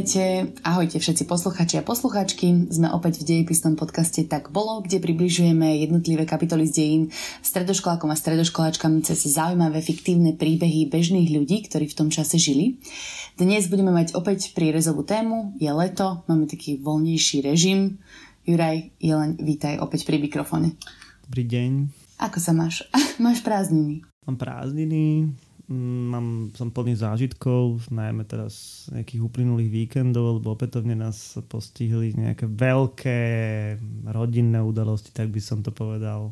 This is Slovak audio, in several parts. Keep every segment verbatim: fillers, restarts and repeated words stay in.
Vítajte, ahojte všetci posluchači a posluchačky. Sme opäť v dejepisnom podcaste Tak bolo, kde približujeme jednotlivé kapitoly z dejín stredoškolákom a stredoškoláčkam cez zaujímavé fiktívne príbehy bežných ľudí, ktorí v tom čase žili. Dnes budeme mať opäť prierezovú tému, je leto, máme taký voľnejší režim. Juraj, Jeleň, vítaj opäť pri mikrofóne. Dobrý deň. Ako sa máš? Máš prázdniny? Mám prázdniny. Mám, som plný zážitkov, najmä teraz nejakých uplynulých víkendov, lebo opätovne nás postihli nejaké veľké rodinné udalosti, tak by som to povedal.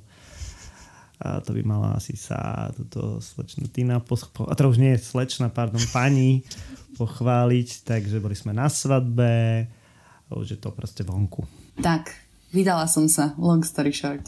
A to by mala asi sa toto slečna Tina, poch- a to už nie je slečna, pardon, pani pochváliť, takže boli sme na svadbe a už je to proste vonku. Tak, vydala som sa, long story short.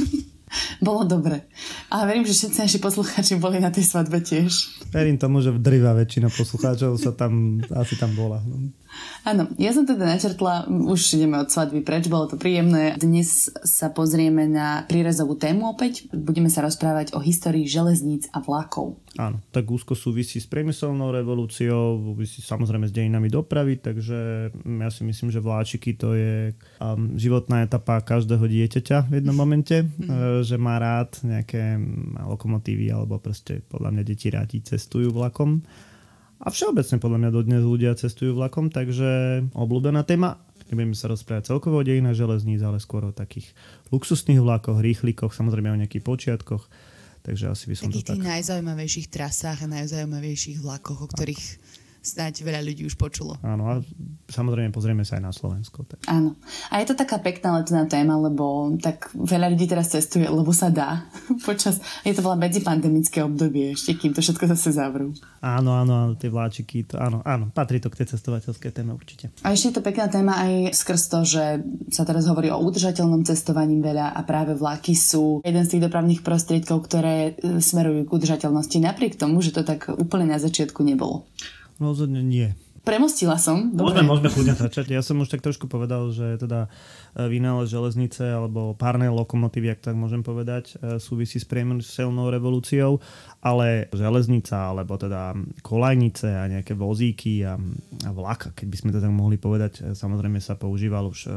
Bolo dobre. A verím, že všetci naši poslucháči boli na tej svadbe tiež. Verím tomu, že drvivá väčšina poslucháčov sa tam, asi tam bola. Áno, ja som teda načrtla, už ideme od svadby preč, bolo to príjemné. Dnes sa pozrieme na prierezovú tému opäť. Budeme sa rozprávať o histórii železníc a vlákov. Áno, tak úzko súvisí s priemyselnou revolúciou, súvisí samozrejme s dejinami dopravy, takže ja si myslím, že vláčiky to je um, životná etapa každého dieťaťa v jednom momente, mm. že má rád nejaké lokomotívy alebo proste podľa mňa deti rádi cestujú vlakom. A všeobecne podľa mňa dodnes ľudia cestujú vlakom, takže obľúbená téma. Nebudeme sa rozprávať celkovo o dejinách železníc, ale skôr o takých luxusných vlakoch, rýchlikoch, samozrejme o nejakých počiatkoch. Takže asi by som takých to tak... tých najzaujímavejších trasách a najzaujímavejších vlakoch, o ktorých snáď veľa ľudí už počulo. Áno, a samozrejme pozrieme sa aj na Slovensko. Tak. Áno. A je to taká pekná letná téma, lebo tak veľa ľudí teraz cestuje, lebo sa dá. Počas, je to veľa medzipandemické obdobie, ešte kým to všetko zase zavrú. Áno, áno, áno, tie vláčiky, to, áno, áno, patrí to k tej cestovateľskej téme určite. A ešte je to pekná téma aj skrz to, že sa teraz hovorí o udržateľnom cestovaní veľa a práve vláky sú jeden z tých dopravných prostriedkov, ktoré smerujú k udržateľnosti, napriek tomu, že to tak úplne na začiatku nebolo. Rozhodne nie. Premostila som. Môžeme, môžeme kľudne začať. Ja som už tak trošku povedal, že teda vynález železnice alebo párne lokomotívy, ak tak môžem povedať, súvisí s priemyselnou revolúciou, ale železnica alebo teda kolajnice a nejaké vozíky a, a vlak, keď by sme to tak mohli povedať, samozrejme sa používal už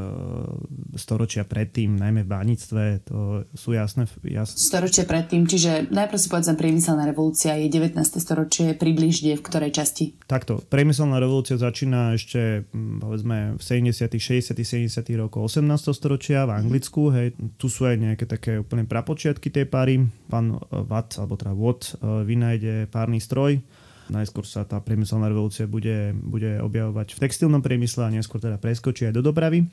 storočia predtým, najmä v bánictve, to sú jasné. jasné. Storočia predtým, čiže najprv si povedzme priemyselná revolúcia je devätnáste storočie, približne v ktorej časti? Takto, priemyselná revolúcia začína ešte povedzme v sedemdesiatych, šesťdesiatych, sedemdesiatych rokoch osemnásteho storočia v Anglicku. Hej. Tu sú aj nejaké také úplne prapočiatky tej páry. Pán Watt, alebo teda Watt, vynájde párny stroj. Najskôr sa tá priemyselná revolúcia bude, bude objavovať v textilnom priemysle a neskôr teda preskočí aj do dopravy.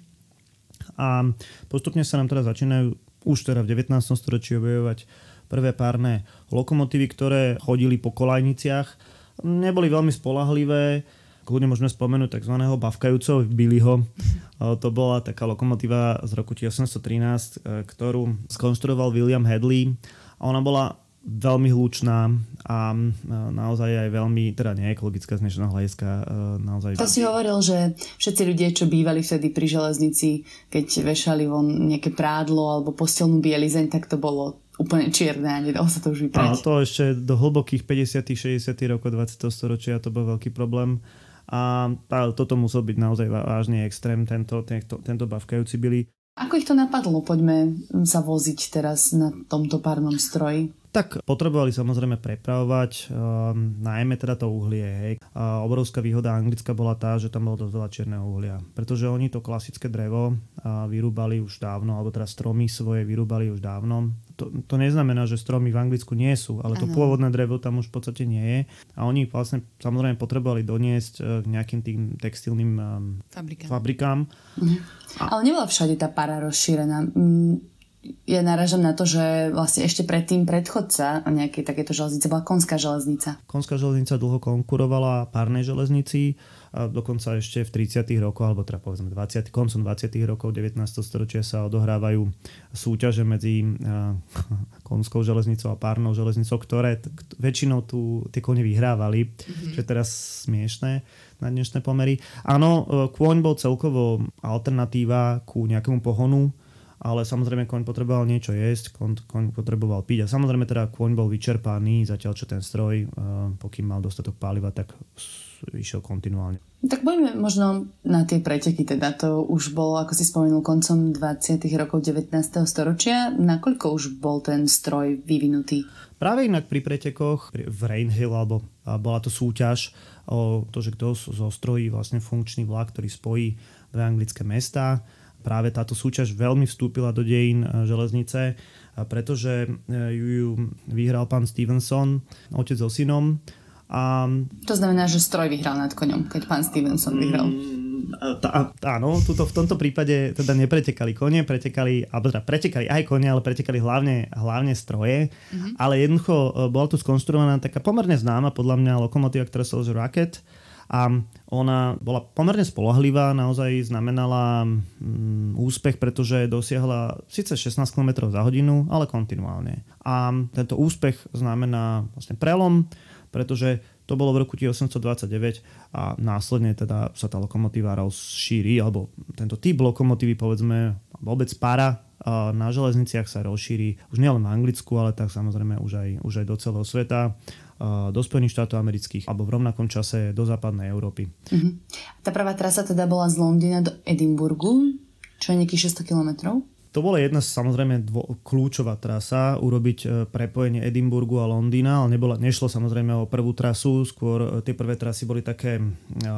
A postupne sa nám teda začínajú už teda v devätnástom storočí objavovať prvé párne lokomotívy, ktoré chodili po kolajniciach. Neboli veľmi spoľahlivé. Kľudne môžeme spomenúť tzv. Bavkajúceho Billyho. To bola taká lokomotíva z roku osemnásť trinásť, ktorú skonštruoval William Hadley. A ona bola veľmi hlučná a naozaj aj veľmi, teda neekologická z dnešného hľadiska. Naozaj... To si hovoril, že všetci ľudia, čo bývali vtedy pri železnici, keď vešali von nejaké prádlo alebo postelnú bielizeň, tak to bolo úplne čierne a nedalo sa to už vyprať. A to ešte do hlbokých päťdesiatych, šesťdesiatych rokov dvadsiateho storočia to bol veľký problém. A toto musel byť naozaj vážny extrém, tento, tento, tento bavkajúci Billy. Ako ich to napadlo? Poďme sa voziť teraz na tomto párnom stroji. Tak potrebovali samozrejme prepravovať, um, najmä teda to uhlie. Hej. A obrovská výhoda Anglicka bola tá, že tam bolo dosť veľa čierneho uhlia. Pretože oni to klasické drevo uh, vyrúbali už dávno, alebo teda stromy svoje vyrúbali už dávno. To, to neznamená, že stromy v Anglicku nie sú, ale to ano. Pôvodné drevo tam už v podstate nie je. A oni vlastne samozrejme potrebovali doniesť uh, k nejakým tým textilným um, fabrikám. fabrikám. Mhm. A... Ale nebola všade tá para rozšírená. Mm. Ja narážam na to, že vlastne ešte predtým predchodca nejakej takéto železnice bola Konská železnica. Konská železnica dlho konkurovala párnej železnici, a dokonca ešte v tridsiatych rokoch, alebo teda povedzme dvadsiatych koncom dvadsiatych rokov devätnásteho storočia sa odohrávajú súťaže medzi uh, Konskou železnicou a párnou železnicou, ktoré t- väčšinou tu tie kone vyhrávali, mm-hmm. čo je teraz smiešné na dnešné pomery. Áno, kôň bol celkovo alternatíva ku nejakému pohonu, ale samozrejme koň potreboval niečo jesť, koň, koň potreboval piť a samozrejme teda koň bol vyčerpaný, zatiaľ čo ten stroj, pokým mal dostatok paliva, tak išiel kontinuálne. Tak poďme možno na tie preteky, teda to už bolo, ako si spomenul, koncom dvadsiatych rokov devätnásteho storočia. Nakoľko už bol ten stroj vyvinutý? Práve inak pri pretekoch v Rainhill, alebo bola to súťaž o to, že kto zostrojí vlastne funkčný vlak, ktorý spojí dve anglické mestá. Práve táto súťaž veľmi vstúpila do dejín železnice, pretože ju vyhral pán Stevenson, otec so synom. A to znamená, že stroj vyhral nad koňom, keď pán Stevenson vyhral. Tá, áno, tuto, v tomto prípade teda nepretekali kone, pretekali, alebo teda pretekali aj kone, ale pretekali hlavne, hlavne stroje. Mm-hmm. Ale jednoducho bola tu skonštruovaná taká pomerne známa podľa mňa lokomotíva, ktorá sa volá Rocket. A ona bola pomerne spoľahlivá, naozaj znamenala mm, úspech, pretože dosiahla síce šestnásť kilometrov za hodinu, ale kontinuálne. A tento úspech znamená vlastne prelom, pretože to bolo v roku osemnásťstodvadsaťdeväť a následne teda sa tá lokomotíva rozšíri, alebo tento typ lokomotívy, povedzme, vôbec para na železniciach sa rozšíri už nielen v Anglicku, ale tak samozrejme už aj, už aj do celého sveta, do Spojených štátov amerických alebo v rovnakom čase do západnej Európy. Uh-huh. Tá prvá trasa teda bola z Londýna do Edinburgu, čo je nejakých šesťsto kilometrov. To bola jedna samozrejme dvo, kľúčová trasa, urobiť prepojenie Edinburgu a Londýna, ale nebola, nešlo samozrejme o prvú trasu, skôr tie prvé trasy boli také uh,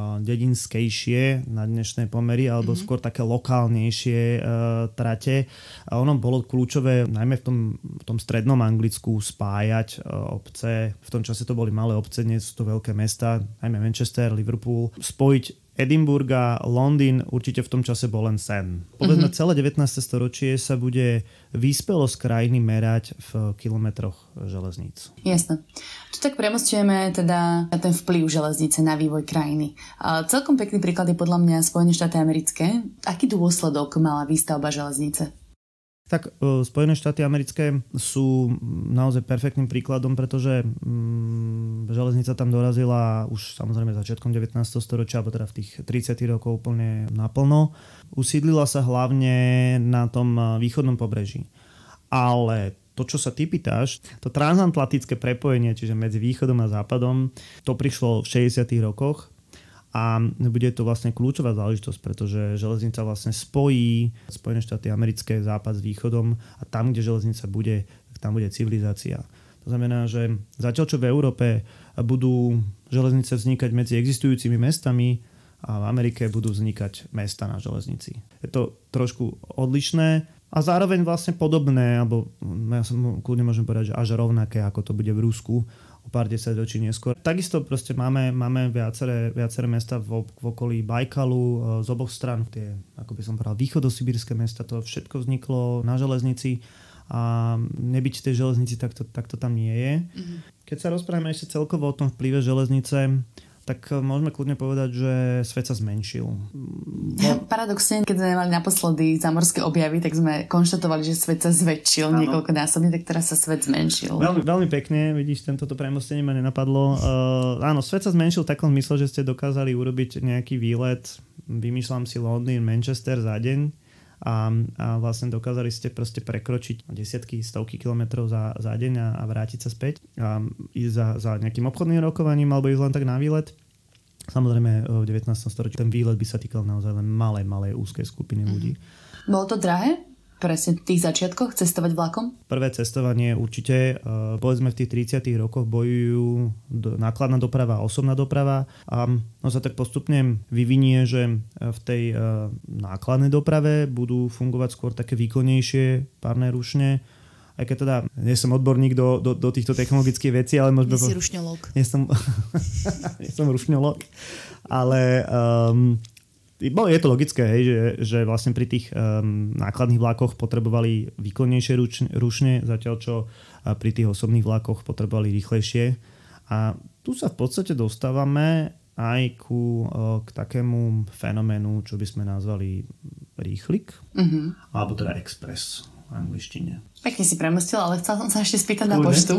dedinskejšie na dnešné pomery, alebo mm-hmm. skôr také lokálnejšie uh, trate. A ono bolo kľúčové najmä v tom, v tom strednom Anglicku spájať uh, obce, v tom čase to boli malé obce, dnes sú to veľké mesta, najmä Manchester, Liverpool, spojiť Edinburgh a Londýn určite v tom čase bol len sen. Povedzme, mm-hmm. celé devätnáste storočie sa bude vyspelosť krajiny merať v kilometroch železníc. Jasné. Tu tak premostujeme teda ten vplyv železnice na vývoj krajiny. A celkom pekný príklad je podľa mňa Spojené štáty americké. Aký dôsledok mala výstavba železnice? Tak Spojené štáty americké sú naozaj perfektným príkladom, pretože mm, železnica tam dorazila už samozrejme začiatkom devätnásteho storočia, alebo teda v tých tridsiatych rokov úplne naplno. Usídlila sa hlavne na tom východnom pobreží. Ale to, čo sa ty pýtaš, to transatlantické prepojenie, čiže medzi východom a západom, to prišlo v šesťdesiatych rokoch. A bude to vlastne kľúčová záležitosť, pretože železnica vlastne spojí Spojené štáty americké, západ s východom a tam, kde železnica bude, tam bude civilizácia. To znamená, že zatiaľ čo v Európe budú železnice vznikať medzi existujúcimi mestami a v Amerike budú vznikať mesta na železnici. Je to trošku odlišné a zároveň vlastne podobné, alebo ja som kľudne môžem povedať, že až rovnaké, ako to bude v Rusku o pár desaťročí neskôr. Takisto proste máme, máme viaceré, viaceré mesta v, v okolí Bajkalu z oboch stran. Tie, ako by som povedal, východosibírske mesta, to všetko vzniklo na železnici a nebyť tej železnici, tak to, tak to tam nie je. Mm-hmm. Keď sa rozprávame ešte celkovo o tom vplyve železnice, tak môžeme kľudne povedať, že svet sa zmenšil. Bo... Paradoxne, keď sme mali naposledy zámorské objavy, tak sme konštatovali, že svet sa zväčšil niekoľkonásobne, tak teraz sa svet zmenšil. Veľmi, veľmi pekne, vidíš, tento premostenie ma nenapadlo. Uh, áno, svet sa zmenšil v takom zmysle, že ste dokázali urobiť nejaký výlet, vymýšľam si Londýn, Manchester za deň a, a vlastne dokázali ste proste prekročiť desiatky, stovky kilometrov za, za deň a, a vrátiť sa späť a ísť za, za nejakým obchodným rokovaním alebo ísť len tak na výlet. Samozrejme v devätnástom storočí ten výlet by sa týkal naozaj len malej, malej úzkej skupiny ľudí. Mm-hmm. Bolo to drahé? Presne v tých začiatkoch cestovať vlakom? Prvé cestovanie určite, povedzme v tých tridsiatych rokoch bojujú nákladná doprava a osobná doprava a no sa tak postupne vyvinie, že v tej nákladnej doprave budú fungovať skôr také výkonnejšie párne rušne. Aj keď teda nie som odborník do, do, do týchto technologických vecí, ale možno... Nie si rušňológ. Nie som, nie som rušňológ, ale... Um, je to logické, hej, že, že vlastne pri tých um, nákladných vlákoch potrebovali výkonnejšie ručne, rušne, zatiaľ čo pri tých osobných vlákoch potrebovali rýchlejšie. A tu sa v podstate dostávame aj ku, k takému fenoménu, čo by sme nazvali rýchlik, mm-hmm. alebo teda express v angličtine. Pekne si premostil, ale chcel som sa ešte spýtať Kľudne. na poštu.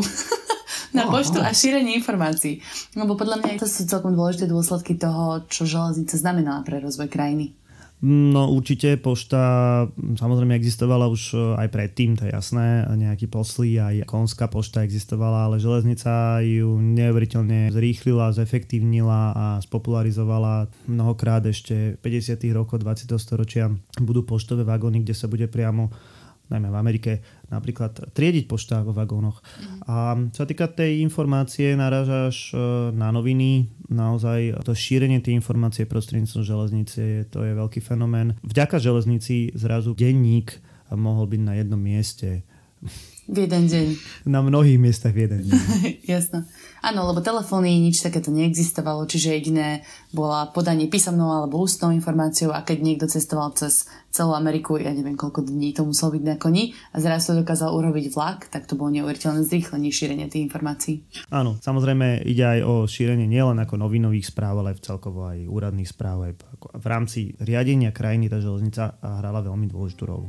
na poštu a šírenie informácií. Lebo podľa mňa to sú celkom dôležité dôsledky toho, čo železnica znamenala pre rozvoj krajiny. No určite, pošta samozrejme existovala už aj predtým, to je jasné, nejaký poslí, aj konská pošta existovala, ale železnica ju neuveriteľne zrýchlila, zefektívnila a spopularizovala. Mnohokrát ešte v päťdesiatych rokoch dvadsiateho storočia budú poštové vagóny, kde sa bude priamo najmä v Amerike, napríklad triediť pošta vo vagónoch. Mm. A čo sa týka tej informácie, narážaš na noviny, naozaj to šírenie tej informácie prostredníctvom železnice, to je veľký fenomén. Vďaka železnici zrazu denník mohol byť na jednom mieste. V jeden deň. Na mnohých miestach v jeden deň. Jasno. Áno, lebo telefóny, nič takéto neexistovalo, čiže jediné bola podanie písomnou alebo ústnou informáciou a keď niekto cestoval cez celú Ameriku, ja neviem koľko dní to musel byť na koni a zrazu to dokázal urobiť vlak, tak to bolo neuveriteľné zrýchlenie šírenia tých informácií. Áno, samozrejme ide aj o šírenie nielen ako novinových správ, ale aj celkovo aj úradných správ. Aj v rámci riadenia krajiny tá železnica hrala veľmi dôležitú rolu.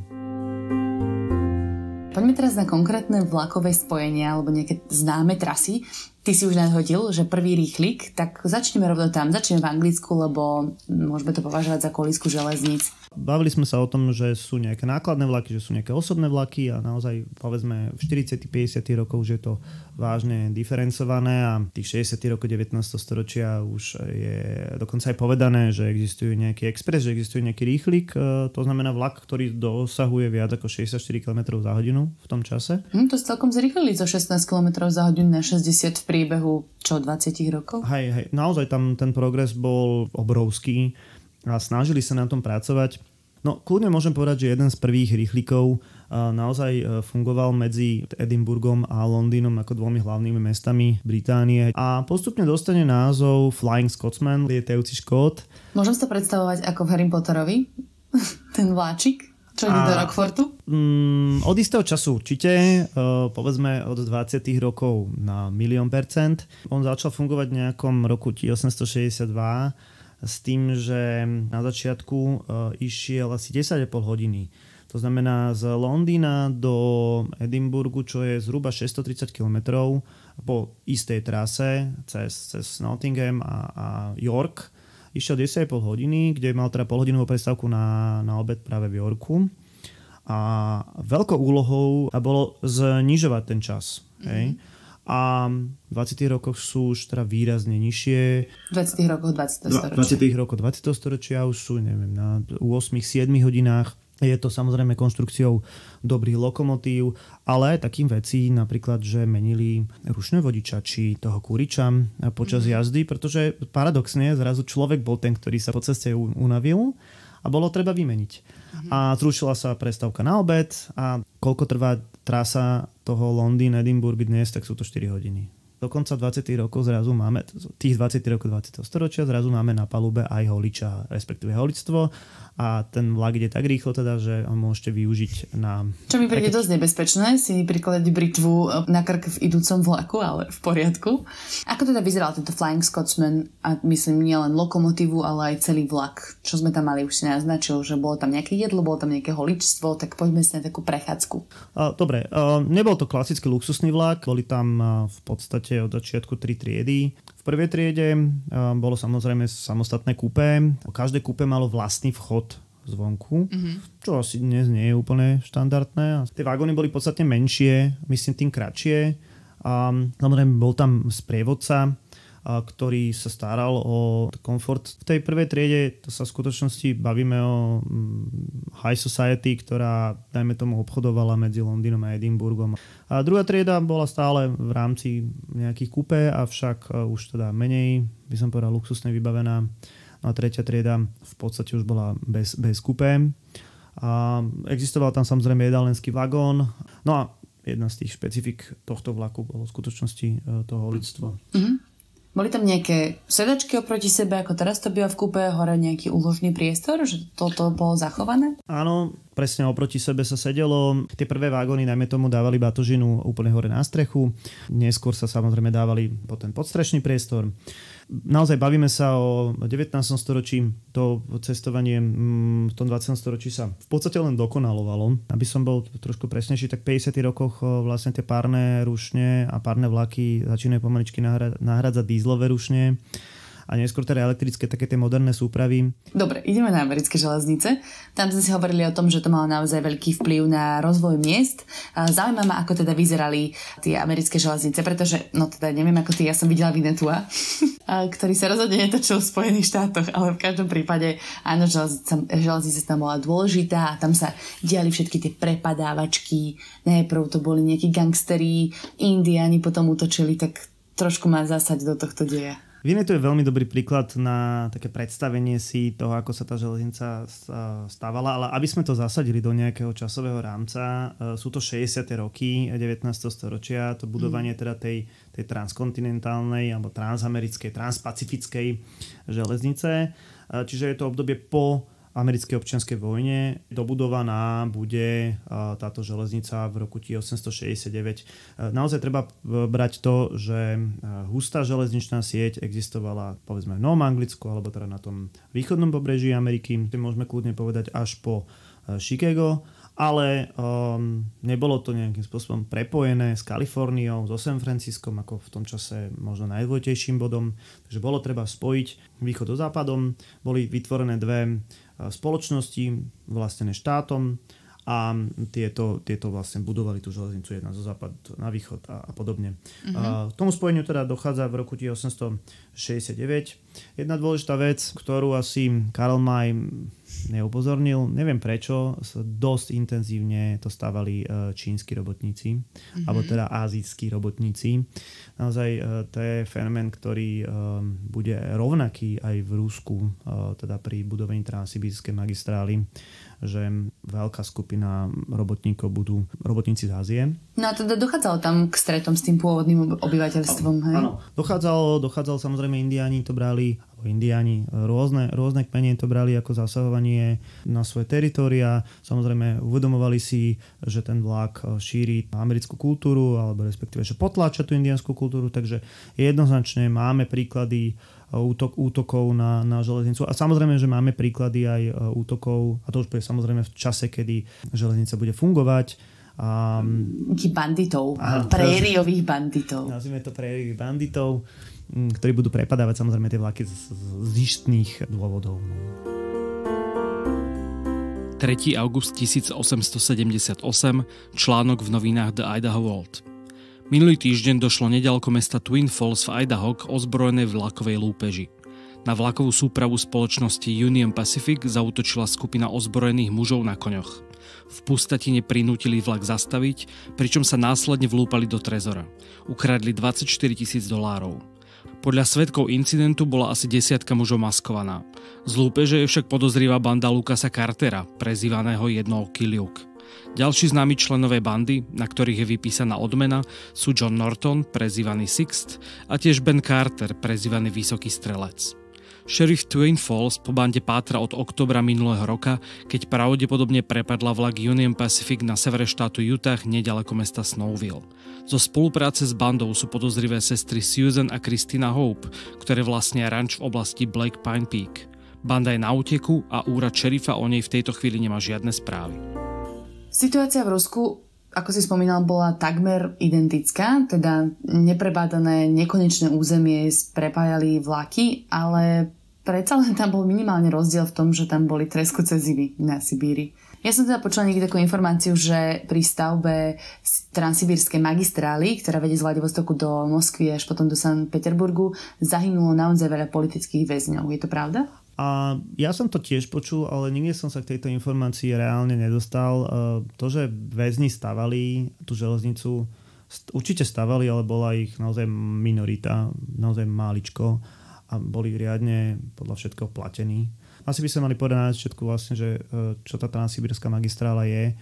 Poďme teraz na konkrétne vlakové spojenia alebo nejaké známe trasy. Ty si už nadhodil, že prvý rýchlik, tak začneme rovno tam. Začneme v Anglicku, lebo môžeme to považovať za kolísku železníc. Bavili sme sa o tom, že sú nejaké nákladné vlaky, že sú nejaké osobné vlaky a naozaj povedzme v štyridsiatych päťdesiatych rokoch už je to vážne diferencované a v tých šesťdesiatych rokoch devätnásteho storočia už je dokonca aj povedané, že existuje nejaký expres, že existuje nejaký rýchlik, to znamená vlak, ktorý dosahuje viac ako šesťdesiatštyri kilometrov za hodinu v tom čase. Hm, to celkom zrýchlili zo šestnásť kilometrov za hodinu na šesťdesiat v priebehu čo dvadsať rokov? Hej, hej, naozaj tam ten progres bol obrovský a snažili sa na tom pracovať. No, kľudne môžem povedať, že jeden z prvých rýchlikov naozaj fungoval medzi Edinburghom a Londýnom ako dvomi hlavnými mestami Británie a postupne dostane názov Flying Scotsman, lietajúci Škót. Môžem sa predstavovať ako v Harry Potterovi? Ten vláčik? Čo ide do Rockfortu? Mm, od istého času určite, uh, povedzme od dvadsiatych rokov na milión percent. On začal fungovať v nejakom roku osemnásťstošesťdesiatdva s tým, že na začiatku uh, išiel asi desať a pol hodiny. To znamená z Londýna do Edinburghu, čo je zhruba šesťstotridsať kilometrov po istej trase cez, cez Nottingham a, a York. Išiel desať a pol hodiny, kde mal teda polhodinovú prestávku na, na obed práve v Yorku. A veľkou úlohou bolo znižovať ten čas. Mm-hmm. Hej? A v dvadsiatych rokoch sú už teda výrazne nižšie. V dvadsiatych rokoch dvadsiateho storočia. V dvadsiatych rokoch dvadsiateho storočia už sú, neviem, na osem sedem hodinách. Je to samozrejme konštrukciou dobrých lokomotív, ale aj takým vecí, napríklad, že menili ručné vodičači toho kuriča počas mm-hmm. jazdy, pretože paradoxne zrazu človek bol ten, ktorý sa po ceste unavil a bolo treba vymeniť. Mm-hmm. A zrušila sa prestávka na obed a koľko trvá trasa toho Londýn-Edinburgh dnes, tak sú to štyri hodiny. Do konca dvadsiatych rokov zrazu máme, tých dvadsiatych rokov dvadsiateho storočia, zrazu máme na palube aj holiča, respektíve holictvo a ten vlak ide tak rýchlo teda, že ho môžete využiť na... Čo mi príde dosť nebezpečné, si prikladať britvu na krk v idúcom vlaku, ale v poriadku. Ako teda vyzeral tento Flying Scotsman a myslím nielen lokomotívu, ale aj celý vlak? Čo sme tam mali, už si naznačil, že bolo tam nejaké jedlo, bolo tam nejaké holičstvo, tak poďme si na takú prechádzku. Uh, dobre, uh, nebol to klasický luxusný vlak, boli tam uh, v podstate od začiatku tri triedy. V prvej triede uh, bolo samozrejme samostatné kupé. Každé kupé malo vlastný vchod zvonku, mm-hmm. čo asi dnes nie je úplne štandardné. Tie vagóny boli podstatne menšie, myslím tým kratšie. A samozrejme bol tam sprievodca, a ktorý sa staral o komfort. V tej prvej triede to sa v skutočnosti bavíme o high society, ktorá dajme tomu obchodovala medzi Londýnom a Edinburghom. A druhá trieda bola stále v rámci nejakých kupé, avšak už teda menej, by som povedal, luxusne vybavená. A tretia trieda v podstate už bola bez, bez kupé. A existoval tam samozrejme jedálenský vagón. No a jedna z tých špecifik tohto vlaku bolo v skutočnosti to holičstvo. Mm-hmm. Boli tam nejaké sedačky oproti sebe, ako teraz to býva v kúpe, hore nejaký úložný priestor, že toto bolo zachované? Áno, presne oproti sebe sa sedelo. Tie prvé vagóny, najmä tomu, dávali batožinu úplne hore na strechu. Neskôr sa samozrejme dávali po ten podstrešný priestor. Naozaj bavíme sa o devätnástom storočí. To cestovanie v tom dvadsiatom storočí sa v podstate len dokonalovalo. Aby som bol trošku presnejší, tak v päťdesiatych rokoch vlastne tie párne rušne a párne vlaky začínajú pomaličky nahradzať dízlové rušne. a neskôr teda elektrické, také tie moderné súpravy. Dobre, ideme na americké železnice. Tam sme si hovorili o tom, že to malo naozaj veľký vplyv na rozvoj miest. Zaujíma ma, ako teda vyzerali tie americké železnice, pretože, no teda neviem ako ty, ja som videla Vinetua, ktorý sa rozhodne netočil v Spojených štátoch, ale v každom prípade áno, železnica, železnica tam bola dôležitá a tam sa diali všetky tie prepadávačky. Najprv to boli nejakí gangsteri, Indiáni potom útočili, tak trošku ma zasať do tohto deja. Vinetu je veľmi dobrý príklad na také predstavenie si toho, ako sa tá železnica stávala, ale aby sme to zasadili do nejakého časového rámca, sú to šesťdesiate roky devätnásteho storočia, to budovanie teda tej, tej transkontinentálnej alebo transamerickej, transpacifickej železnice. Čiže je to obdobie po americkej občianskej vojne. Dobudovaná bude táto železnica v roku osemnásťstošesťdesiatdeväť. Naozaj treba brať to, že hustá železničná sieť existovala povedzme v Novom Anglicku alebo teda na tom východnom pobreží Ameriky. Môžeme kľudne povedať až po Chicago, ale um, nebolo to nejakým spôsobom prepojené s Kaliforniou, so San Franciskom, ako v tom čase možno najdôležitejším bodom. Takže bolo treba spojiť východ so západom. Boli vytvorené dve spoločnosti vlastnené štátom a tieto, tieto vlastne budovali tú železnicu jedna zo západ na východ a, a podobne. Uh-huh. A k tomu spojeniu teda dochádza v roku osemnásťstošesťdesiatdeväť. Jedna dôležitá vec, ktorú asi Karl May neupozornil, neviem prečo, dosť intenzívne to stávali čínsky robotníci, uh-huh. alebo teda ázijskí robotníci. Naozaj to je fenomén, ktorý bude rovnaký aj v Rusku, teda pri budovaní transsibírskej magistrály, že veľká skupina robotníkov budú robotníci z Ázie. No a teda dochádzalo tam k stretom s tým pôvodným obyvateľstvom, hej? Áno, dochádzalo, dochádzalo samozrejme Indiáni to brali, alebo Indiáni, rôzne, rôzne kmene to brali ako zasahovanie na svoje teritória. Samozrejme uvedomovali si, že ten vlak šíri americkú kultúru, alebo respektíve, že potláča tú indiánsku kultúru, takže jednoznačne máme príklady útok, útokov na, na železnicu. A samozrejme, že máme príklady aj útokov, a to už bude samozrejme v čase, kedy železnica bude fungovať. A, banditov, prériových banditov. Nazvime to prériových banditov, ktorí budú prepadávať samozrejme tie vlaky z, z zištných dôvodov. tretieho augusta tisícosemstosedemdesiatosem, článok v novinách The Idaho World. Minulý týždeň došlo neďaleko mesta Twin Falls v Idaho k ozbrojenej vlakovej lúpeži. Na vlakovú súpravu spoločnosti Union Pacific zaútočila skupina ozbrojených mužov na koňoch. V pustatine prinútili vlak zastaviť, pričom sa následne vlúpali do trezora. Ukradli dvadsaťštyri tisíc dolárov. Podľa svedkov incidentu bola asi desiatka mužov maskovaná. Z lúpeže je však podozrivá banda Lucasa Cartera, prezývaného Jednooký Luke. Ďalší známi členovej bandy, na ktorých je vypísaná odmena, sú John Norton, prezývaný Sixt, a tiež Ben Carter, prezývaný Vysoký strelec. Šerif Twin Falls po bande pátra od októbra minulého roka, keď pravdepodobne prepadla vlak Union Pacific na severe štátu Utah neďaleko mesta Snowville. Zo spolupráce s bandou sú podozrivé sestry Susan a Christina Hope, ktoré vlastnia ranč v oblasti Black Pine Peak. Banda je na úteku a úrad šerifa o nej v tejto chvíli nemá žiadne správy. Situácia v Rusku, ako si spomínal, bola takmer identická, teda neprebádané nekonečné územie prepájali vlaky, ale predsa len tam bol minimálne rozdiel v tom, že tam boli treskúce zimy na Sibíri. Ja som teda počula niekde takú informáciu, že pri stavbe transsibírskej magistrály, ktorá vedie z Vladivostoku do Moskvy až potom do Sankt Peterburgu, zahynulo naozaj veľa politických väzňov. Je to pravda? A ja som to tiež počul, ale nikdy som sa k tejto informácii reálne nedostal. To, že väzni stavali tú železnicu, určite stavali, ale bola ich naozaj minorita, naozaj máličko a boli riadne podľa všetkého platení. Asi by sme mali povedať na začiatku vlastne, že čo tá transsibírska magistrála je.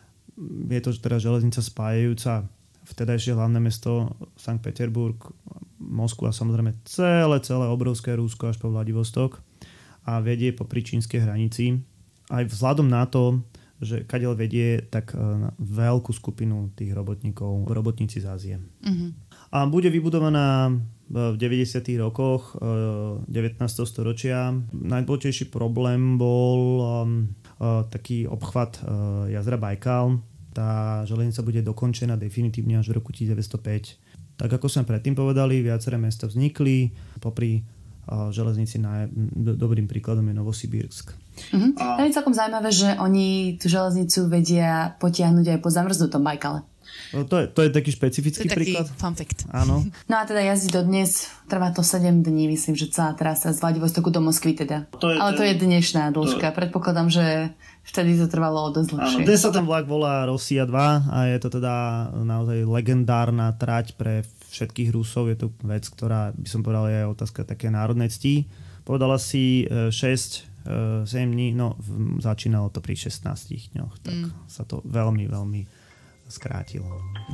Je to teda železnica spájajúca vtedajšie hlavné mesto Sankt Peterburg, Moskvu a samozrejme celé, celé obrovské Rusko až po Vladivostok a vedie po čínskej hranici. Aj vzhľadom na to, že kadiaľ vedie, tak veľkú skupinu tých robotníkov, robotníci z Ázie. Mm-hmm. A bude vybudovaná v deväťdesiatych rokoch devätnásteho storočia. Najdôležitejší problém bol taký obchvat jazera Bajkal. Tá železnica bude dokončená definitívne až v roku devätnásťstopäť. Tak ako sme predtým povedali, viaceré mesta vznikli. Popri železnici na, do, dobrým príkladom je Novosibírsk. Mm-hmm. A... To je celkom zaujímavé, že oni tú železnicu vedia potiahnuť aj po zamrznutom Bajkale. No, to, je, to je taký špecifický to je taký príklad. Fun fact. Áno. No a teda jazdí dodnes, trvá to sedem dní, myslím, že celá trasa z Vladivostoku do Moskvy teda. To je, ale to je dnešná dĺžka. To... Predpokladám, že vtedy to trvalo o dosť dlhšie. Áno, dnes sa ten vlak volá Rosia dva a je to teda naozaj legendárna trať pre všetkých Rusov. Je to vec, ktorá, by som povedal, je otázka také národnej cti. Povedala si šesť sedem dní, no začínalo to pri šestnástich dňoch, tak mm. sa to veľmi, veľmi skrátilo.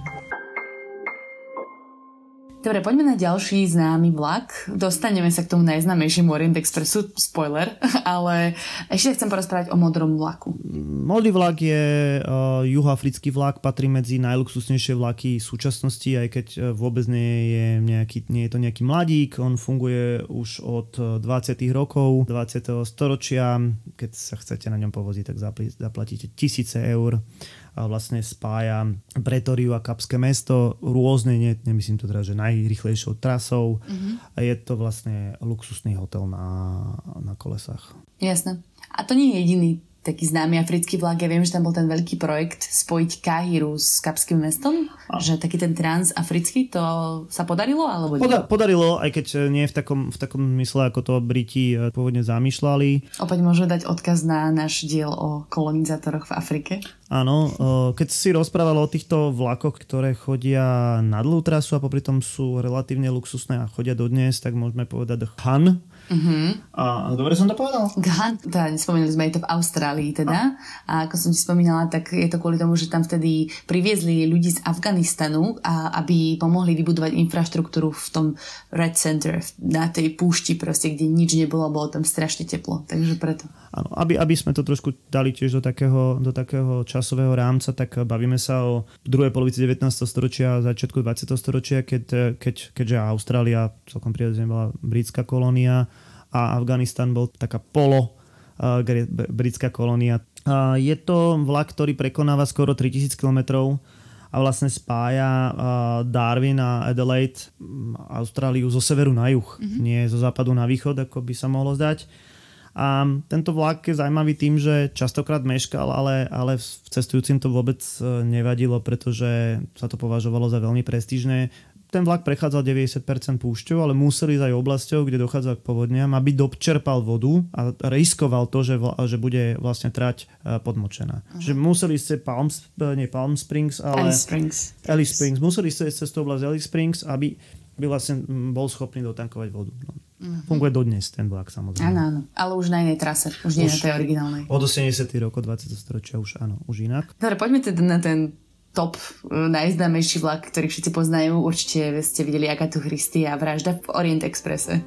Dobre, poďme na ďalší známy vlak. Dostaneme sa k tomu najznámejšiemu Orient Expressu, spoiler, ale ešte chcem porozprávať o modrom vlaku. Modrý vlak je uh, juhoafrický vlak, patrí medzi najluxusnejšie vlaky súčasnosti, aj keď vôbec nie je, nejaký, nie je to nejaký mladík. On funguje už od dvadsiatych rokov dvadsiateho storočia. Keď sa chcete na ňom povoziť, tak zaplatíte tisíce eur. A vlastne spája Pretóriu a Kapské mesto rôzne, ne, nemyslím to teda, že najrýchlejšou trasou. Mm-hmm. A je to vlastne luxusný hotel na, na kolesách. Jasné. A to nie je jediný taký známy africký vlak. Ja viem, že tam bol ten veľký projekt spojiť Káhiru s Kapským mestom. A. Že taký ten transafrický, to sa podarilo? Alebo Poda- podarilo, aj keď nie v takom, v takom mysle, ako to Briti pôvodne zamýšľali. Opäť môžeme dať odkaz na náš diel o kolonizátoroch v Afrike. Áno, keď si rozprával o týchto vlakoch, ktoré chodia na dlhú trasu a popri tom sú relatívne luxusné a chodia dodnes, tak môžeme povedať Han. Uh-huh. A dobre som to povedal? Han, teda nespomenuli sme aj to v Austrálii teda. A ako som ti spomínala, tak je to kvôli tomu, že tam vtedy priviezli ľudí z Afganistanu, a aby pomohli vybudovať infraštruktúru v tom Red Center, na tej púšti proste, kde nič nebolo, bolo tam strašne teplo. Takže preto. Áno, aby, aby sme to trošku dali tiež do takého, do takého časového rámca, tak bavíme sa o druhej polovici devätnásteho storočia a začiatku dvadsiateho storočia, keď, keď, keďže Austrália celkom prirodzene bola britská kolónia a Afganistan bol taká polo uh, britská kolónia. Uh, je to vlak, ktorý prekonáva skoro tritisíc kilometrov a vlastne spája uh, Darwin a Adelaide, Austráliu zo severu na juh, mm-hmm. nie zo západu na východ, ako by sa mohlo zdať. A tento vlak je zaujímavý tým, že častokrát meškal, ale, ale cestujúcim to vôbec nevadilo, pretože sa to považovalo za veľmi prestížne. Ten vlak prechádzal deväťdesiat percent púšťou, ale musel ísť aj oblasťou, kde dochádza k povodniam, aby dočerpal vodu a riskoval to, že, vla, že bude vlastne trať podmočená. Uh-huh. Že museli ísť Palm, nie Palm Springs, ale Alice Springs. Alice Springs. Museli ísť cez tú oblasť Alice Springs, aby by vlastne bol schopný dotankovať vodu. No. Uh-huh. Funguje dodnes ten vlak, samozrejme. Áno, áno. Ale už na inej trase. Už nie už na tej originálnej. Od osemdesiatych rokov dvadsiateho storočia už áno, už inak. Dobre, poďme teda na ten top, najznámejší vlak, ktorý všetci poznajú. Určite ste videli Agatu Christie a Vražda v Orient Expresse.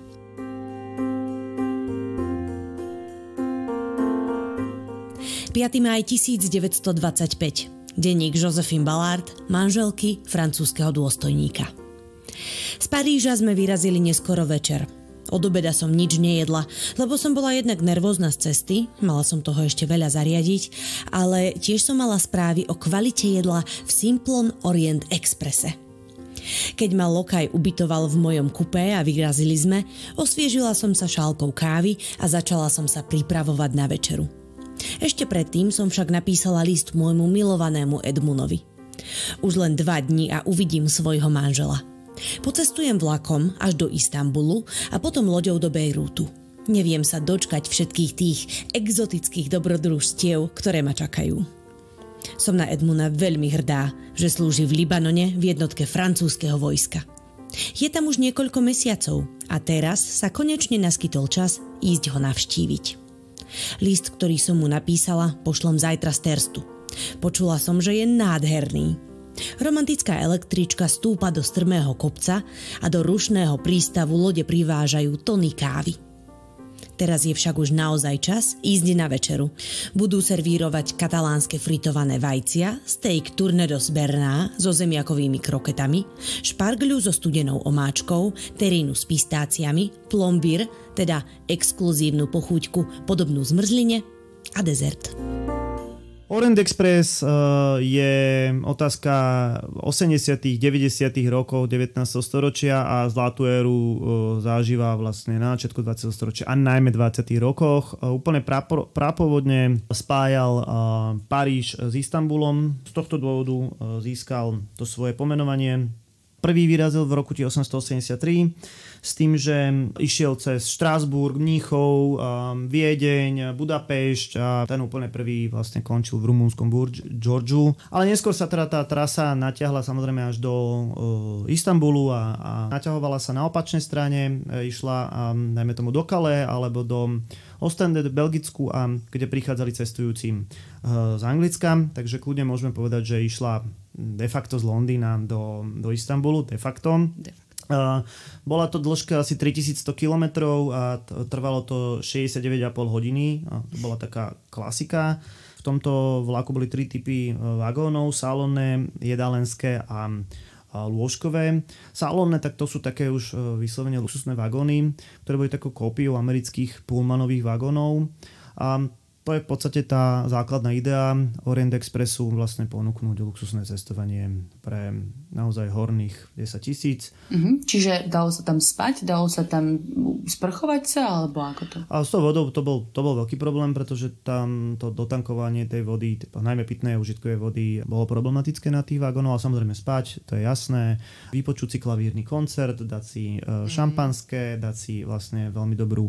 piateho mája devätnásťstodvadsaťpäť. Denník Josephine Ballard, manželky francúzskeho dôstojníka. Z Paríža sme vyrazili neskoro večer. Od obeda som nič nejedla, lebo som bola jednak nervózna z cesty, mala som toho ešte veľa zariadiť, ale tiež som mala správy o kvalite jedla v Simplon Orient Expresse. Keď ma lokaj ubytoval v mojom kupé a vyrazili sme, osviežila som sa šálkou kávy a začala som sa pripravovať na večeru. Ešte predtým som však napísala list môjmu milovanému Edmunovi. Už len dva dni a uvidím svojho manžela. Pocestujem vlakom až do Istanbulu a potom loďou do Bejrútu. Neviem sa dočkať všetkých tých exotických dobrodružstiev, ktoré ma čakajú. Som na Edmuna veľmi hrdá, že slúži v Libanone v jednotke francúzskeho vojska. Je tam už niekoľko mesiacov a teraz sa konečne naskytol čas ísť ho navštíviť. List, ktorý som mu napísala, pošlom zajtra z Terstu. Počula som, že je nádherný. Romantická električka stúpa do strmého kopca a do rušného prístavu lode privážajú tony kávy. Teraz je však už naozaj čas ísť na večeru. Budú servírovať katalánske fritované vajcia, steak tournedos berná so zemiakovými kroketami, špargľu so studenou omáčkou, terínu s pistáciami, plombír, teda exkluzívnu pochúťku podobnú zmrzline a dezert. Orient Express uh, je otázka osemdesiatych deväťdesiatych rokov devätnásteho storočia a zlatú éru uh, zažíva vlastne na začiatku dvadsiateho storočia a najmä dvadsiatych rokoch. Uh, úplne prapo- prapovodne spájal uh, Paríž s Istanbulom. Z tohto dôvodu uh, získal to svoje pomenovanie. Prvý vyrazil v roku osemnásťstoosemdesiattri s tým, že išiel cez Štrásburg, Mníchov, Viedeň, Budapešť a ten úplne prvý vlastne končil v rumúnskom Georgiu. Ale neskôr sa teda tá trasa natiahla samozrejme až do uh, Istanbulu a, a naťahovala sa na opačnej strane. E, išla um, najmä tomu do Calais alebo do Ostende, do Belgicku, a kde prichádzali cestujúci uh, z Anglicka. Takže kľudne môžeme povedať, že išla de facto z Londýna do, do Istanbulu, de facto. De facto. Uh, bola to dĺžka asi tritisícsto kilometrov a t- trvalo to šesťdesiatdeväť a pol hodiny. A to bola taká klasika. V tomto vlaku boli tri typy vagónov, salónne, jedálenské a, a lôžkové. Salónne, tak to sú také už vyslovene luxusné vagóny, ktoré boli takou kópiou amerických pullmanových vagónov. A to je v podstate tá základná idea Orient Expressu, vlastne ponúknuť luxusné cestovanie pre naozaj horných desaťtisíc. Mm-hmm. Čiže dalo sa tam spať, dalo sa tam sprchovať sa, alebo ako to? A s tou vodou to bol, to bol veľký problém, pretože tam to dotankovanie tej vody, najmä pitnej a užitkovej vody, bolo problematické na tých vagónoch, ale samozrejme spať, to je jasné. Vypočuť si klavírny koncert, dať si mm-hmm. šampanské, dať si vlastne veľmi dobrú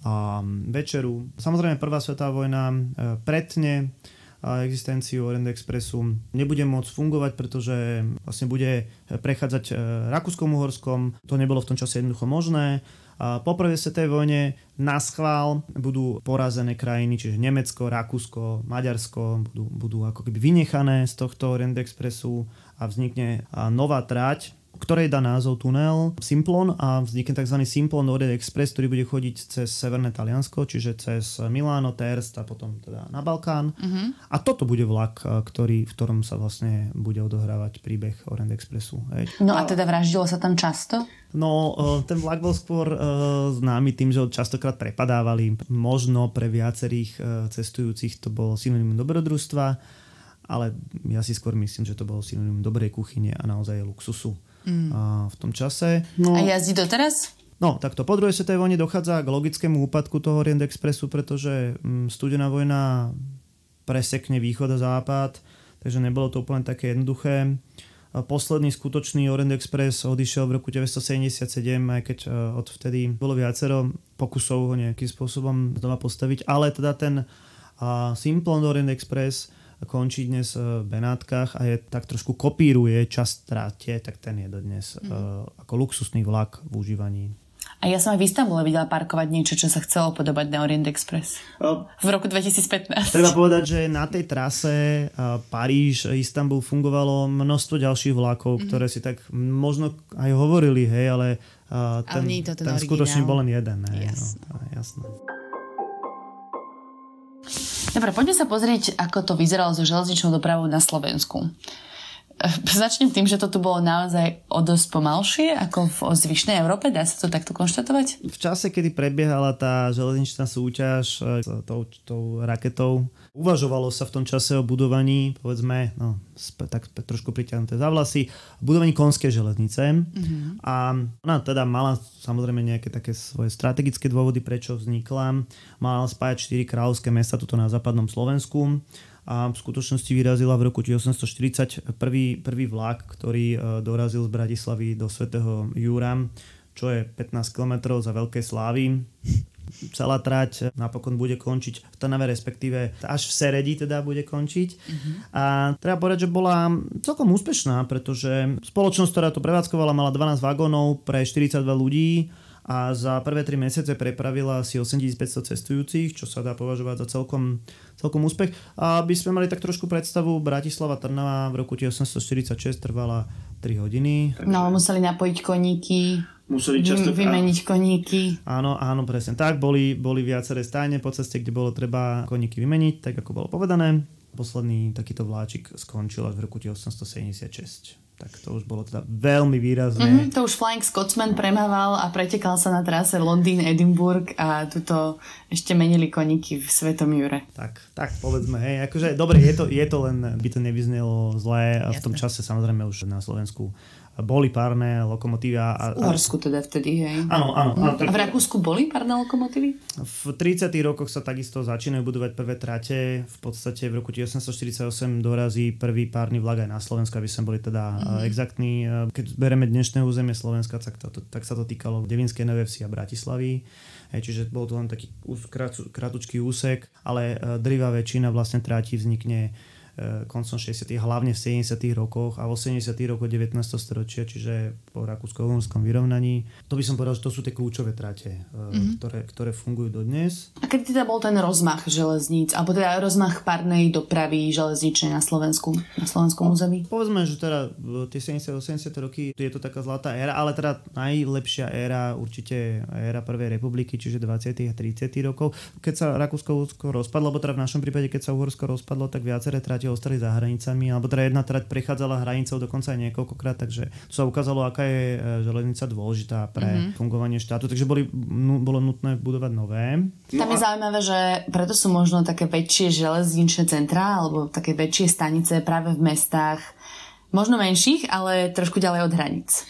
a večeru. Samozrejme prvá svetová vojna pretne existenciu Orient Expressu. Nebude môcť fungovať, pretože vlastne bude prechádzať Rakúskom-Uhorskom. To nebolo v tom čase jednoducho možné. A po prvej svetovej vojne naschvál budú porazené krajiny, čiže Nemecko, Rakúsko, Maďarsko budú, budú ako keby vynechané z tohto Orient Expressu a vznikne nová trať, ktorej dá názov tunel Simplon a vznikne tzv. Simplon Orient Express, ktorý bude chodiť cez severné Taliansko, čiže cez Miláno, Terst a potom teda na Balkán. Uh-huh. A toto bude vlak, ktorý, v ktorom sa vlastne bude odohrávať príbeh Orient Expressu. Hej. No a teda vraždilo sa tam často? No, ten vlak bol skôr uh, známy tým, že ho častokrát prepadávali. Možno pre viacerých uh, cestujúcich to bolo synonymum dobrodružstva, ale ja si skôr myslím, že to bolo synonymum dobrej kuchyne a naozaj luxusu. Mm. A v tom čase. No, a jazdí doteraz? No, takto po druhej svetovej vojne dochádza k logickému úpadku toho Orient Expressu, pretože mm, studená vojna presekne východ a západ, takže nebolo to úplne také jednoduché. A posledný skutočný Orient Express odišiel v roku devätnásťsedemdesiatsedem, aj keď odvtedy bolo viacero pokusov ho nejakým spôsobom znova postaviť, ale teda ten uh, Simplon Orient Express končí dnes v Benátkach a je tak trošku kopíruje časť tráte, tak ten je dodnes mm. uh, ako luxusný vlak v užívaní. A ja som aj v Istanbule videla parkovať niečo, čo sa chcelo podobať na Orient Express. Uh, v roku dvetisícpätnásť. Treba povedať, že na tej trase uh, Paríž, Istanbul fungovalo množstvo ďalších vlakov, mm. ktoré si tak možno aj hovorili, hej, ale, uh, ten, ale ten, ten skutočne bol len jeden. Hej, jasné. No, jasné. Dobre, poďme sa pozrieť, ako to vyzeralo so železničnou dopravou na Slovensku. Začnem tým, že to tu bolo naozaj o dosť pomalšie ako v zvyšnej Európe. Dá sa to takto konštatovať? V čase, kedy prebiehala tá železničná súťaž s tou, tou raketou, uvažovalo sa v tom čase o budovaní, povedzme, no, tak trošku priťahnuté za vlasy, budovaní konskej železnice. Mm-hmm. A ona teda mala samozrejme nejaké také svoje strategické dôvody, prečo vznikla. Mala spájať štyri kráľovské mesta tuto na západnom Slovensku. A v skutočnosti vyrazila v roku osemnásťstoštyridsať prvý, prvý vlak, ktorý dorazil z Bratislavy do Svätého Júra, čo je pätnásť kilometrov za Veľkej Slávy. Celá trať napokon bude končiť v Trnave, respektíve až v Seredi teda bude končiť. Mm-hmm. A treba povedať, že bola celkom úspešná, pretože spoločnosť, ktorá to prevádzkovala, mala dvanásť vagónov pre štyridsaťdva ľudí a za prvé tri mesiace prepravila asi osemtisícpäťsto cestujúcich, čo sa dá považovať za celkom, celkom úspech. A aby sme mali tak trošku predstavu, Bratislava-Trnava v roku osemnásťstoštyridsaťšesť trvala tri hodiny. No, museli napojiť koníky, museli často vymeniť koníky. Áno, áno, presne tak. Boli, boli viaceré stájne po ceste, kde bolo treba koníky vymeniť, tak ako bolo povedané. Posledný takýto vláčik skončil až v roku osemnásťstosedemdesiatšesť. Tak to už bolo teda veľmi výrazné. Mm, to už Flying Scotsman premával a pretekal sa na trase Londýn-Edinburgh a tuto ešte menili koníky v Svetom Jure. Tak, tak povedzme, hej, akože dobre, je to, je to len, by to nevyznelo zlé a v tom čase samozrejme už na Slovensku boli párne lokomotívy. A, v Uhorsku teda vtedy, hej. Áno, áno. áno tak... A v Rakúsku boli párne lokomotívy? V tridsiatych rokoch sa takisto začínajú budovať prvé trate. V podstate v roku osemnásťstoštyridsaťosem dorazí prvý párny vlak aj na Slovensku, aby sme boli teda mm-hmm. exaktní. Keď bereme dnešné územie Slovenska, tak, to, tak sa to týkalo Devinskej Novej Vsi a Bratislavy. Hej, čiže bol to len taký kratučký úsek, ale drvivá väčšina vlastne trátí vznikne koncom šesťdesiatych, hlavne v sedemdesiatych rokoch a v osemdesiatych rokoch devätnásteho storočia, čiže po rakúsko-uhorskom vyrovnaní. To by som povedal, že to sú tie kľúčové trate, mm-hmm. ktoré, ktoré fungujú dodnes. A kedy teda bol ten rozmach železníc, alebo teda rozmach párnej dopravy železničnej na Slovensku, na slovenskom území? Povedzme, že teda tie sedemdesiate osemdesiate roky je to taká zlatá éra, ale teda najlepšia éra určite éra Prvej republiky, čiže dvadsiatych a tridsiatych rokov. Keď sa Rakúsko-Uhorsko rozpadlo, alebo teda v našom prípade, keď sa Uhorsko rozpadlo, tak viaceré trate ostali za hranicami, alebo teda jedna trať prechádzala hranicou dokonca aj niekoľkokrát, takže to sa ukázalo, aká je železnica dôležitá pre mm-hmm. fungovanie štátu, takže boli, no, bolo nutné budovať nové. Tam je zaujímavé, že preto sú možno také väčšie železničné centrá, alebo také väčšie stanice práve v mestách, možno menších, ale trošku ďalej od hraníc.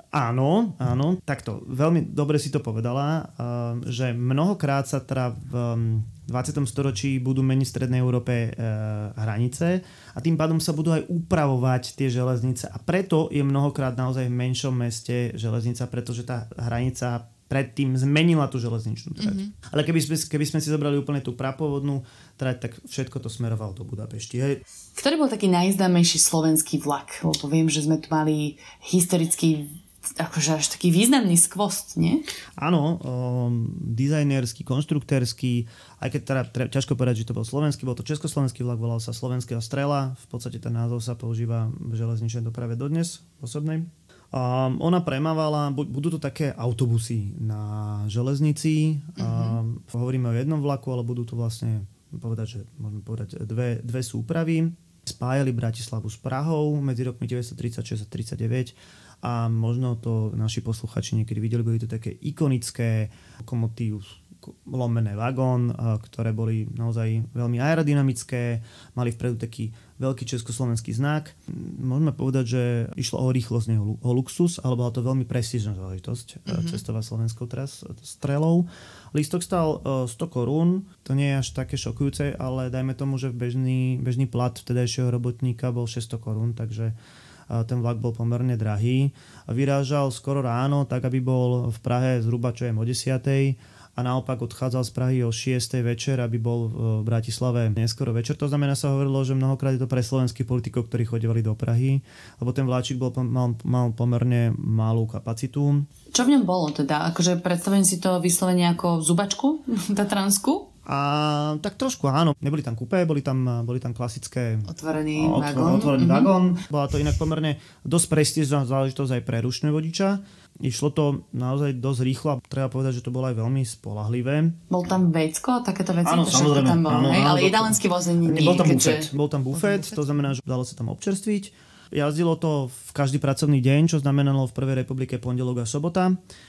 Áno, áno, takto, veľmi dobre si to povedala, že mnohokrát sa teda v dvadsiatom storočí budú meniť v Strednej Európe hranice a tým pádom sa budú aj upravovať tie železnice a preto je mnohokrát naozaj v menšom meste železnica, pretože tá hranica predtým zmenila tú železničnú trať. Mm-hmm. Ale keby sme, keby sme si zobrali úplne tú prapôvodnú trať, tak všetko to smerovalo do Budapešti. Hej. Ktorý bol taký najznámejší slovenský vlak? Lebo viem, že sme tu mali historický akože až taký významný skvost, nie? Áno, um, dizajnerský, konštruktérsky, aj keď teda tre, ťažko povedať, že to bol slovenský, bol to československý vlak, volal sa Slovenského Strela, v podstate ten názov sa používa v železničnej doprave dodnes, osobnej. Um, ona premávala, budú to také autobusy na železnici, mm-hmm. um, hovoríme o jednom vlaku, ale budú to vlastne, povedať, že môžeme povedať, dve, dve súpravy. Spájali Bratislavu s Prahou medzi rokmi devätnásťstotridsaťšesť a tridsaťdeväť. A možno to naši posluchači niekedy videli, boli to také ikonické lokomotív, lomené vagón, ktoré boli naozaj veľmi aerodynamické, mali vpredu taký veľký československý znak. Môžeme povedať, že išlo o rýchlosť, nie o luxus, ale bola to veľmi prestížna záležitosť mm-hmm. cestovať slovenskou tras, strelou. Lístok stal sto korún, to nie je až také šokujúce, ale dajme tomu, že bežný, bežný plat vtedajšieho robotníka bol šesťsto korún, takže ten vlak bol pomerne drahý. Vyrážal skoro ráno, tak aby bol v Prahe zhruba čo je o desiatej a naopak odchádzal z Prahy o šiestej večer, aby bol v Bratislave neskoro večer. To znamená, sa hovorilo, že mnohokrát je to pre slovenských politikov, ktorí chodívali do Prahy, lebo ten vláčik bol, mal, mal pomerne malú kapacitu. Čo v ňom bolo teda? Akože predstavím si to vyslovene ako zubačku tatransku? A tak trošku áno. Neboli tam kupé, boli tam, boli tam klasické otvorený otvor, vagón. Otvorený mm-hmm. vagón. Bola to inak pomerne dosť prestížna záležitosť aj pre ručného vodiča. Išlo to naozaj dosť rýchlo a treba povedať, že to bolo aj veľmi spoľahlivé. Bol tam vecko, takéto veci? Áno, samozrejme. Tam bol, áno, hej? áno, Ale jedálenský voz nie. Bol tam keďže... bufet. Bol tam bufet, to znamená, že dalo sa tam občerstviť. Jazdilo to v každý pracovný deň, čo znamenalo v Prvej republike pondelok a sobota.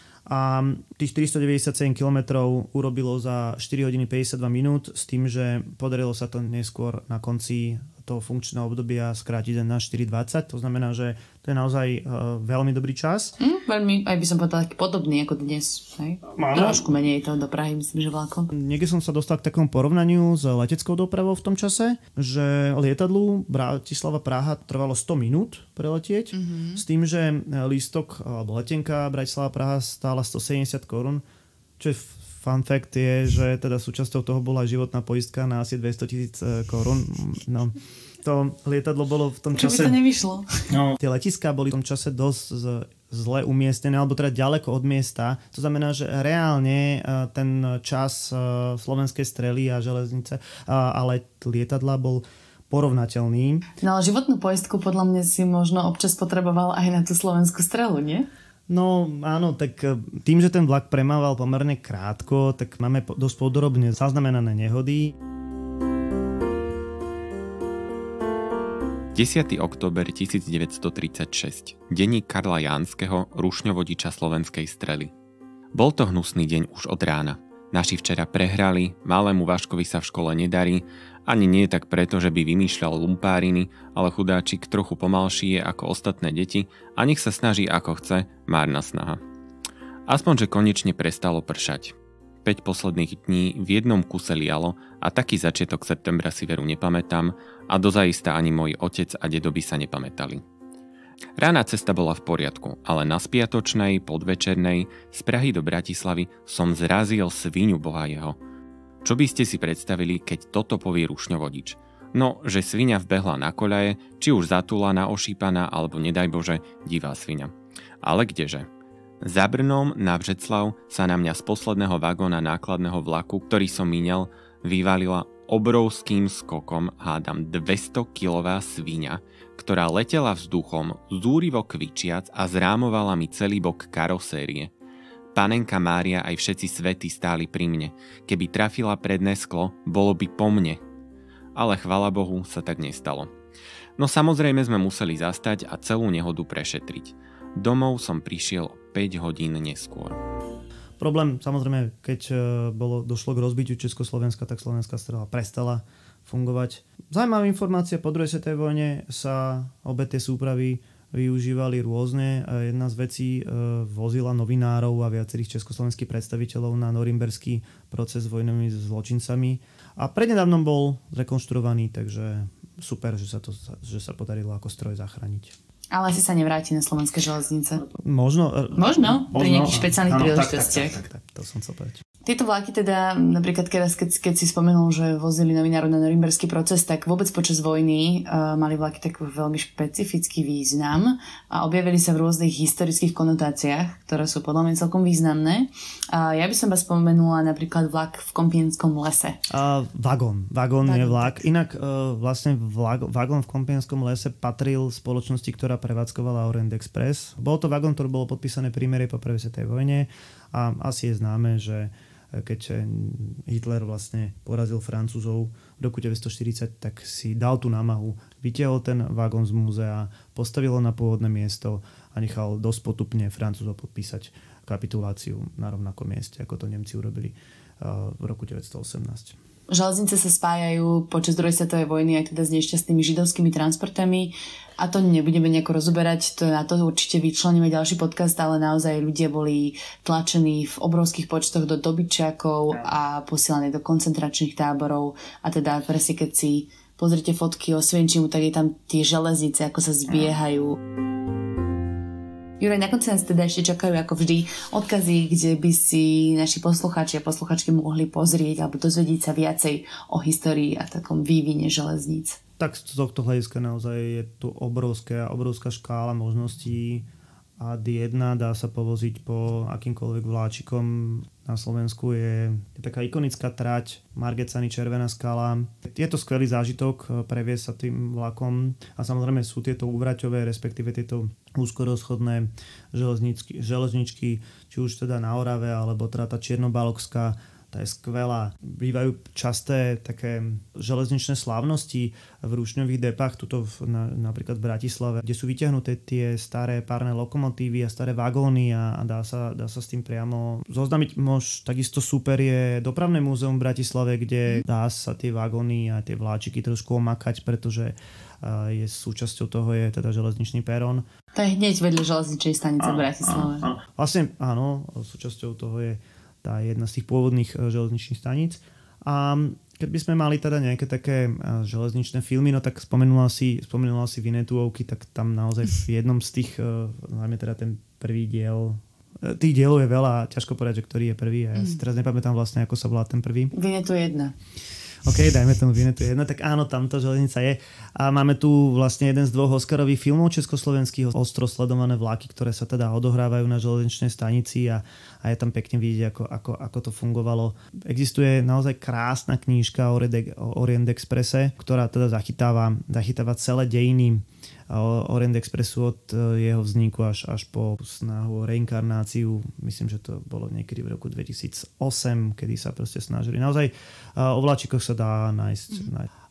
A tých tristodeväťdesiatsedem kilometrov urobilo za štyri hodiny päťdesiatdva minút s tým, že podarilo sa to neskôr na konci toho funkčného obdobia skrátiť na štyri dvadsať. To znamená, že to je naozaj uh, veľmi dobrý čas. Mm, veľmi, aj by som povedala, taký podobný ako dnes. Hej? Trošku menej to do Prahy, myslím, že vlákom. Niekde som sa dostal k takému porovnaniu s leteckou dopravou v tom čase, že lietadlu Bratislava Praha trvalo sto minút preletieť, mm-hmm. s tým, že lístok alebo letenka Bratislava Praha stála stosedemdesiat korún, čo je fun fact je, že teda súčasťou toho bola životná poistka na asi dvestotisíc korún. No, to lietadlo bolo v tom čase... Čo by to nevyšlo? No, tie letiská boli v tom čase dosť z, zle umiestnené, alebo teda ďaleko od miesta. To znamená, že reálne ten čas slovenskej strely a železnice, ale lietadla bol porovnateľný. No ale životnú poistku podľa mňa si možno občas potreboval aj na tú slovenskú strelu, nie? No áno, tak tým, že ten vlak premával pomerne krátko, tak máme dosť podrobne zaznamenané nehody. desiateho október tisícdeväťstotridsaťšesť. Denník Karla Jánskeho, rušňovodiča slovenskej strely. Bol to hnusný deň už od rána. Naši včera prehrali, malému Vaškovi sa v škole nedarí, ani nie tak preto, že by vymýšľal lumpáriny, ale chudáčik trochu pomalší je ako ostatné deti a nech sa snaží ako chce, márna snaha. Aspoň, že konečne prestalo pršať. päť posledných dní v jednom kuse lialo a taký začiatok septembra si veru nepamätám a dozaista ani môj otec a dedo by sa nepamätali. Rána cesta bola v poriadku, ale na spiatočnej, podvečernej, z Prahy do Bratislavy som zrazil sviňu boha jeho. Čo by ste si predstavili, keď toto povie rušňovodič? No, že sviňa vbehla na koľaje, či už zatúlaná, ošípaná, alebo nedaj Bože, divá sviňa. Ale kdeže? Za Brnom na Břeclav sa na mňa z posledného vagóna nákladného vlaku, ktorý som míňal, vyvalila obrovským skokom, hádam dvestokilová sviňa, ktorá letela vzduchom, zúrivo kvičiac a zrámovala mi celý bok karosérie. Panenka Mária aj všetci svätí stáli pri mne. Keby trafila predné sklo, bolo by po mne. Ale chvala Bohu sa tak nestalo. No samozrejme sme museli zastať a celú nehodu prešetriť. Domov som prišiel päť hodín neskôr. Problém, samozrejme, keď bolo, došlo k rozbitiu Československa, tak slovenská strela prestala fungovať. Zaujímavá informácia, po druhej svetovej vojne sa obe tie súpravy využívali rôzne. Jedna z vecí vozila novinárov a viacerých československých predstaviteľov na norimberský proces s vojnovými zločincami. A prednedávnom bol zrekonštruovaný, takže super, že sa, to, že sa podarilo ako stroj zachrániť. Ale asi sa nevráti na slovenské železnice. Možno. Možno, pri možno, nejakých špeciálnych príležitostiach. Tak, tak, tak, tak, to som chcel povedať. Tieto vlaky teda, napríklad keď, keď si spomenul, že vozili novinárov na norimberský proces, tak vôbec počas vojny uh, mali vlaky taký veľmi špecifický význam a objavili sa v rôznych historických konotáciách, ktoré sú podľa mňa celkom významné. Uh, ja by som vás spomenula napríklad vlak v Kompienskom lese. Uh, vagón. Vagón je vlak. Inak uh, vlastne vlak, vagón v Kompienskom lese patril spoločnosti, ktorá prevádzkovala Orient Express. Bol to vagón, ktorý bolo podpísané prímerie po prvej svetovej vojne a asi je známe, že keď Hitler vlastne porazil Francúzov v roku devätnásťstoštyridsať, tak si dal tú námahu, vytiahol ten vagón z múzea, postavil ho na pôvodné miesto a nechal dosť potupne Francúzov podpísať kapituláciu na rovnakom mieste, ako to Nemci urobili v roku devätnásťstoosemnásť. Železnice sa spájajú počas druhej svetovej vojny aj teda s nešťastnými židovskými transportami a to nebudeme nejako rozoberať, to na to určite vyčleníme ďalší podcast, ale naozaj ľudia boli tlačení v obrovských počtoch do dobyčiakov a posielaní do koncentračných táborov a teda presne keď si pozrite fotky Osvienčimu, tak je tam tie železnice, ako sa zbiehajú. Juraj, na konci nás teda ešte čakajú ako vždy odkazy, kde by si naši poslucháči a posluchačky mohli pozrieť alebo dozvedieť sa viacej o histórii a takom vývine železníc. Tak z tohto hľadiska naozaj je tu obrovská, obrovská škála možností. á dé jeden dá sa povoziť po akýmkoľvek vláčikom. Na Slovensku je, je taká ikonická trať Margecany Červená skala. Je to skvelý zážitok previesť sa tým vlakom a samozrejme sú tieto úvraťové, respektíve tieto úzkorozchodné železničky, železničky, či už teda na Orave alebo teda tá Čiernobalská, tá je skvelá. Bývajú časté také železničné slávnosti v rušňových depách, tuto v, na, napríklad v Bratislave, kde sú vyťahnuté tie staré párne lokomotívy a staré vagóny a, a dá, sa, dá sa s tým priamo zoznamiť. Mož, takisto super je Dopravné múzeum v Bratislave, kde dá sa tie vagóny a tie vláčiky trošku omakať, pretože uh, je súčasťou toho je teda železničný perón. To je hneď vedľa železničnej stanice v Bratislave. Áno, áno. Vlastne áno, súčasťou toho je tá jedna z tých pôvodných železničných staníc. A keď by sme mali teda nejaké také železničné filmy, no tak spomenula si, spomenula si Vinetuovky, tak tam naozaj v jednom z tých, najmä teda ten prvý diel, tých dielov je veľa, ťažko povedať, že ktorý je prvý. Ja si teraz nepamätám vlastne, ako sa volá ten prvý. Vinetu jedna. OK, dajme tomu Vinetu jedna, tak áno, tamto železnica je. A máme tu vlastne jeden z dvoch Oscarových filmov československých, ostro sledované vlaky, ktoré sa teda odohrávajú na železničnej stanici a, a je tam pekne vidieť, ako, ako, ako to fungovalo. Existuje naozaj krásna knížka o Orient Expresse, ktorá teda zachytáva, zachytáva celé dejiny Orient Expressu od jeho vzniku až, až po snahu o reinkarnáciu. Myslím, že to bolo niekedy v roku dvetisícosem, kedy sa proste snažili. Naozaj o vláčikoch sa dá nájsť. Mm. nájsť.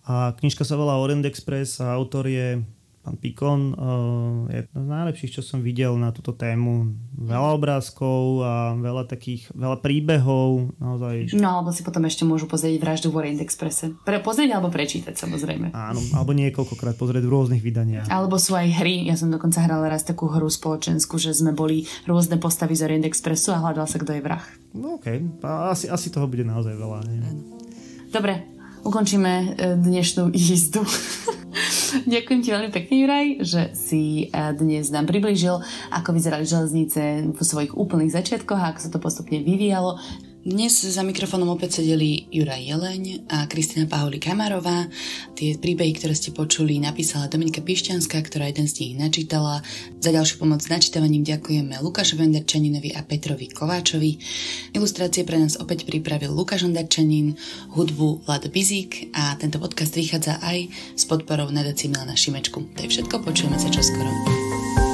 A knižka sa volá Orient Express a autor je pán Pikon. Je to z najlepších, čo som videl na túto tému. Veľa obrázkov a veľa takých, veľa príbehov. Naozaj. No alebo si potom ešte môžu pozrieť Vraždu v Orient Expresse. Pre, pozrieť alebo prečítať, samozrejme. Áno, alebo niekoľkokrát pozrieť v rôznych vydaniach. Alebo sú aj hry. Ja som dokonca hrala raz takú hru spoločenskú, že sme boli rôzne postavy z Orient Expressu a hľadal sa, kto je vrah. No okej, okay. asi, asi toho bude naozaj veľa. Nie? Dobre, ukončíme dnešnú jízdu. Ďakujem ti veľmi pekne, Juraj, že si dnes nám priblížil, ako vyzerali železnice vo svojich úplných začiatkoch a ako sa to postupne vyvíjalo. Dnes za mikrofónom opäť sedeli Juraj Jeleň a Kristina Pahuli-Kamarová. Tie príbehy, ktoré ste počuli, napísala Dominika Pišťanská, ktorá jeden z nich načítala. Za ďalšiu pomoc s načítavaním ďakujeme Lukášovi Ondarčaninovi a Petrovi Kováčovi. Ilustrácie pre nás opäť pripravil Lukáš Ondarčanin, hudbu Vlado Bizík a tento podcast vychádza aj s podporou nadácie Milana Šimečku. To je všetko, počujeme sa čoskoro.